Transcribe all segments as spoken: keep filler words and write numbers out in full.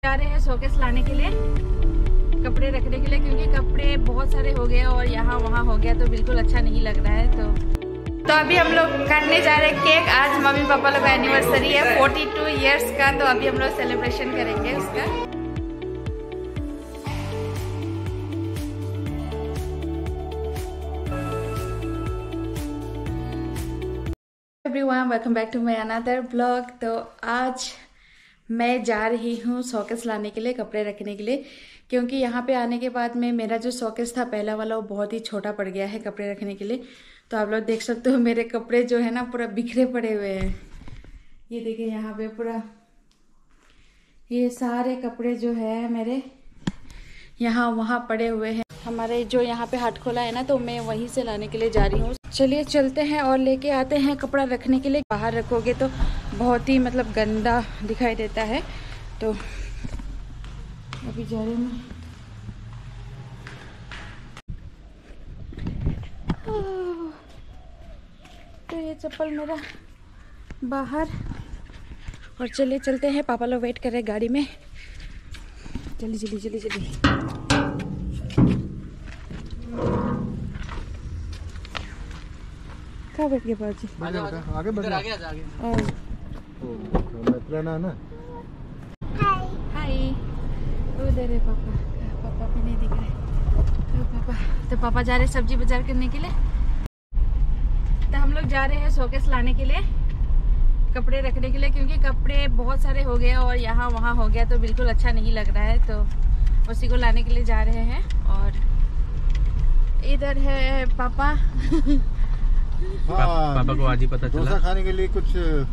जा रहे हैं शोकेस लाने के लिए, कपड़े रखने के लिए, क्योंकि कपड़े बहुत सारे हो गए और यहाँ वहाँ हो गया तो बिल्कुल अच्छा नहीं लग रहा है। तो तो अभी हम लोग करने जा रहे हैं केक। आज मम्मी पापा लोग का एनिवर्सरी है बयालीस इयर्स का, तो अभी हम लोग सेलिब्रेशन करेंगे उसका। Everyone, welcome back to my another blog. तो आज मैं जा रही हूँ शोकेस लाने के लिए, कपड़े रखने के लिए, क्योंकि यहाँ पे आने के बाद में मेरा जो शोकेस था पहला वाला वो बहुत ही छोटा पड़ गया है कपड़े रखने के लिए। तो आप लोग देख सकते हो मेरे कपड़े जो है ना पूरा बिखरे पड़े हुए हैं। ये देखिए यहाँ पे पूरा ये सारे कपड़े जो है मेरे यहाँ वहाँ पड़े हुए हैं। हमारे जो यहाँ पे हाट खोला है ना, तो मैं वहीं से लाने के लिए जा रही हूँ। चलिए चलते हैं और लेके आते हैं कपड़ा रखने के लिए। बाहर रखोगे तो बहुत ही मतलब गंदा दिखाई देता है, तो अभी जा रही हूँ। तो ये चप्पल मेरा बाहर, और चलिए चलते हैं। पापा लोग वेट कर रहे हैं गाड़ी में। जल्दी जल्दी जल्दी जल्दी। कहाँ बैठ गए बाजी? आगे आगे बढ़ आगे आगे ना ना। हाय हाय, उधर है पापा। पापा भी नहीं दिख रहे। तो पापा तो पापा जा रहे सब्जी बाजार करने के लिए। तो हम लोग जा रहे हैं शोकेस लाने के लिए, कपड़े रखने के लिए, क्योंकि कपड़े बहुत सारे हो गए और यहाँ वहाँ हो गया तो बिल्कुल अच्छा नहीं लग रहा है। तो उसी को लाने के लिए जा रहे हैं। और इधर है पापा। हाँ, पापा को आज ही पता चला। डोसा खाने के लिए कुछ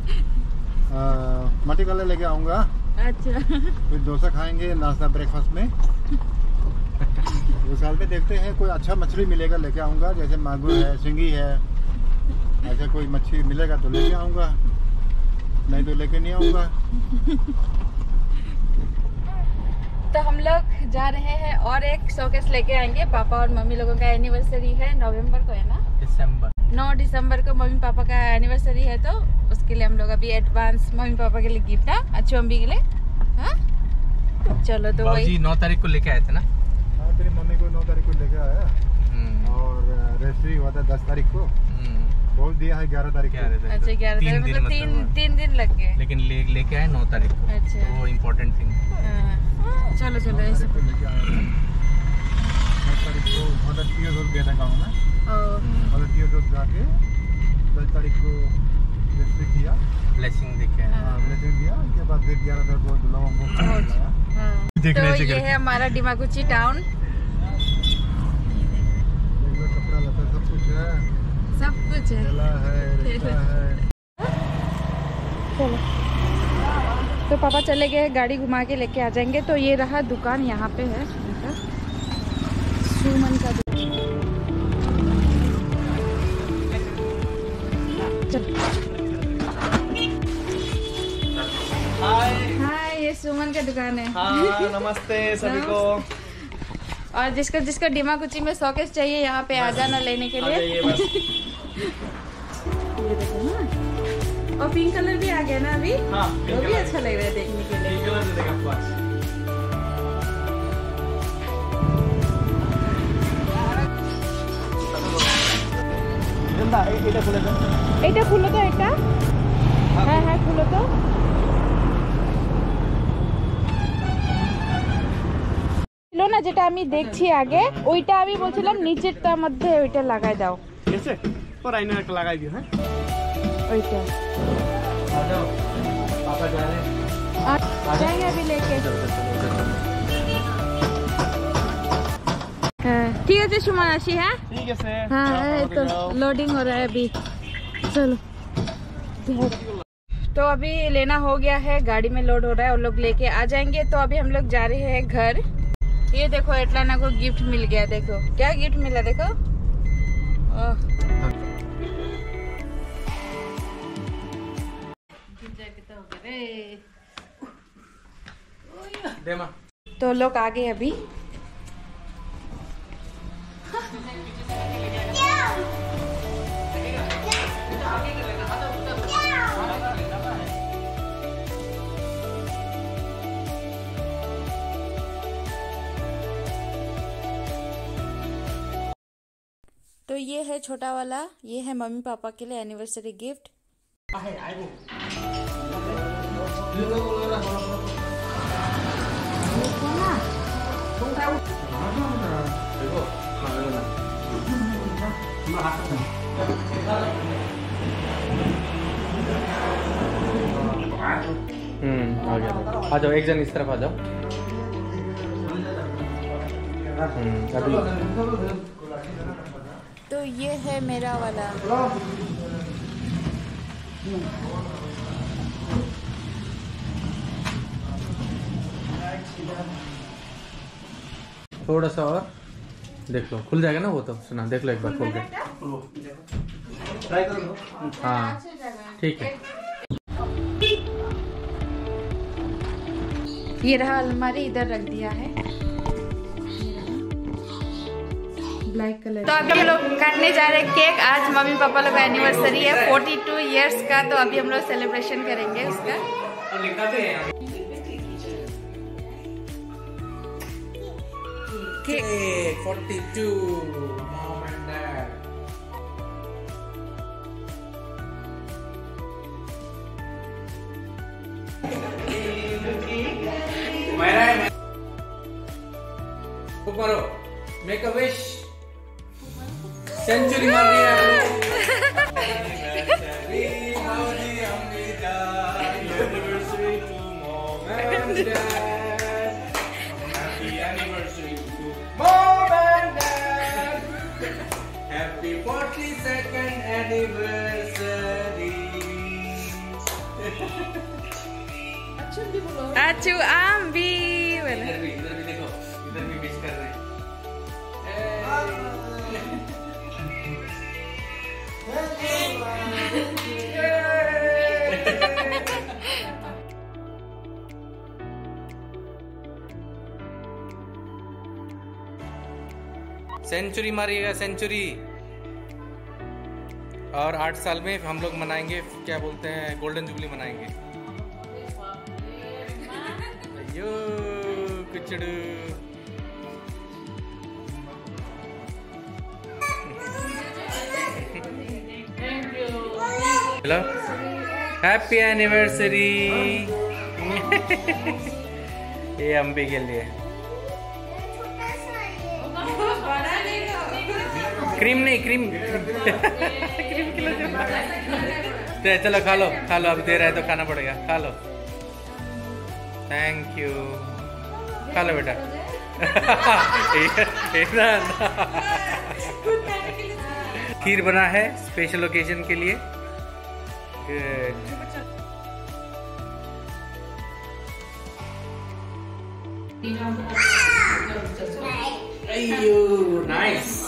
मटी कलर लेके आऊंगा। अच्छा, फिर डोसा खाएंगे नाश्ता ब्रेकफास्ट में। उस साल में देखते हैं कोई अच्छा मछली मिलेगा लेके आऊंगा, जैसे मागुर है, सिंगी है, ऐसा कोई मछली मिलेगा तो लेके आऊंगा, नहीं तो लेके नहीं आऊंगा। तो हम लोग जा रहे हैं और एक शोकेस लेके आएंगे। पापा और मम्मी लोगों का एनिवर्सरी है, नवंबर को है ना, दिसंबर नौ दिसंबर को मम्मी पापा का एनिवर्सरी है। तो उसके लिए हम लोग अभी एडवांस मम्मी पापा के लिए गिफ्ट है, अच्छी अम्बी के लिए। हाँ चलो, तो वही नौ तारीख को लेके आए थे ना। हाँ, तेरी मम्मी को नौ तारीख को लेके आया और रजिस्ट्री हुआ था दस तारीख को, बोल दिया है ग्यारह तारीख को। अच्छा, ग्यारह तारीख मतलब तीन तीन दिन लग गए, लेकिन ले लेके आए नौ तारीख को। अच्छा, तो वो इम्पोर्टेंट थिंग। चलो चलो ऐसे लेके आया था। दस तारीख को मदर टीयर रोड गया था गाँव में। मदर टीयर रोड जाके दस तारीख को रजिस्ट्री किया, ब्लेसिंग देके ब्लेसिंग दिया। उसके बाद फिर ग्यारह तारीख को लोगों को देखने। तो ये है हमारा डिमाकुची टाउन। कपड़ा लता सब कुछ है, सब कुछ है, है, रिक्शा है। चलो, तो पापा चले गए, गाड़ी घुमा के लेके आ जाएंगे। तो ये रहा दुकान, यहाँ पे है सुमन का दुकान। हाय, ये सुमन का दुकान है। हाँ, नमस्ते सभी को। और जिसको जिसको डिमाकुची में शोकेस चाहिए यहाँ पे आ जाना लेने के लिए। ये बस। ये देखो ना, और पिंक कलर भी आ गया ना अभी। हाँ, वो भी अच्छा लग रहा है देखने के लिए। এটা খুলো তো, এটা হ্যাঁ হ্যাঁ খুলো তো। ছিল না যেটা আমি দেখছি আগে, ওইটা আমি বলছিলাম নিচেরটার মধ্যে ওইটা লাগাই দাও। ঠিক আছে, পর আইনা একটা লাগাই দিও। হ্যাঁ, ওইটা आ जाओ, पापा जा रहे हैं। आ जाएंगे अभी लेके। ठीक है सुमन आशी है। ठीक है सर। हाँ, तो लोडिंग हो रहा है अभी। चलो, तो अभी लेना हो गया है, गाड़ी में लोड हो रहा है और लोग लेके आ जाएंगे। तो अभी हम लोग जा रहे हैं घर। ये देखो एटलाना को गिफ्ट मिल गया। देखो क्या गिफ्ट मिला, देखो। तो लोग आ गए अभी। तो ये है छोटा वाला, ये है मम्मी पापा के लिए एनिवर्सरी गिफ्ट। हम्म आ गया। आ जाओ, एक जन इस तरफ आ जाओ। हम्म अभी तो ये है मेरा वाला। थोड़ा सा और देख लो, खुल जाएगा ना वो तो। सुना, देख लो एक बार खोल के। ट्राई कर लो। हाँ ठीक है। ये रहा अलमारी, इधर रख दिया है ब्लैक कलर। तो अभी हम लोग काटने जा रहे हैं केक। आज मम्मी पापा लोग का एनिवर्सरी है बयालीस इयर्स का, तो अभी हम लोग सेलिब्रेशन करेंगे उसका। केक बयालीस मॉम एंड डैड। करो, मेक अ विश। सेंचुरी मार दिया। Anniversary to mom and dad. Happy anniversary to mom and dad. Happy forty second anniversary. अच्छू आम भी इधर भी, इधर भी देखो, इधर भी विश कर रहे हैं। सेंचुरी मारिएगा, सेंचुरी। और आठ साल में हम लोग मनाएंगे, क्या बोलते हैं, गोल्डन जुबली मनाएंगे। अयो कुचड़ू। Hello, happy anniversary. ये अम्बी के लिए क्रीम नहीं, क्रीम क्रीम किलो। चलो खा लो, खा लो, अभी दे रहा है तो खाना पड़ेगा। खा लो। Thank you. खा लो बेटा। खीर बना है स्पेशल ओकेजन के लिए। गुड। नाइस।